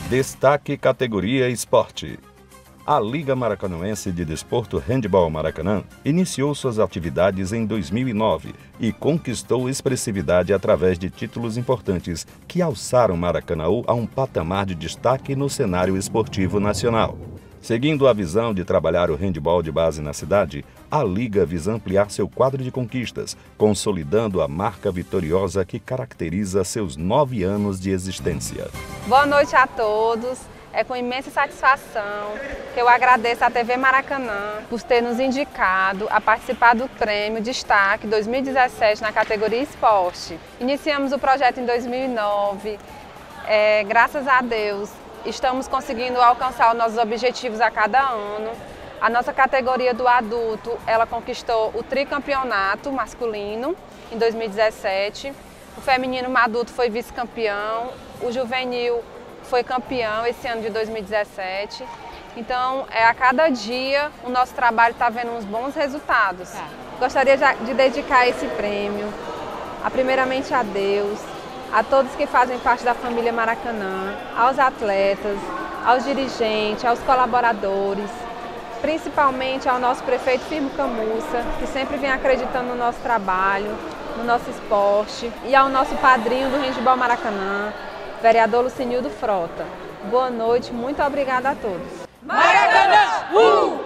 Destaque categoria Esporte. A Liga Maracanãense de Desporto Handebol Maracanã iniciou suas atividades em 2009 e conquistou expressividade através de títulos importantes que alçaram Maracanaú a um patamar de destaque no cenário esportivo nacional. Seguindo a visão de trabalhar o handebol de base na cidade, a Liga visa ampliar seu quadro de conquistas, consolidando a marca vitoriosa que caracteriza seus 9 anos de existência. Boa noite a todos. É com imensa satisfação que eu agradeço à TV Maracanã por ter nos indicado a participar do Prêmio Destaque 2017 na categoria Esporte. Iniciamos o projeto em 2009. Graças a Deus, estamos conseguindo alcançar os nossos objetivos a cada ano. A nossa categoria do adulto, ela conquistou o tricampeonato masculino em 2017. O feminino adulto foi vice-campeão. O juvenil foi campeão esse ano de 2017. Então, a cada dia o nosso trabalho está vendo uns bons resultados. Gostaria de dedicar esse prêmio, primeiramente a Deus, a todos que fazem parte da família Maracanã, aos atletas, aos dirigentes, aos colaboradores, principalmente ao nosso prefeito Firmo Camussa, que sempre vem acreditando no nosso trabalho, no nosso esporte, e ao nosso padrinho do Handebol Maracanã, vereador Lucinildo Frota. Boa noite, muito obrigada a todos. Maracanã!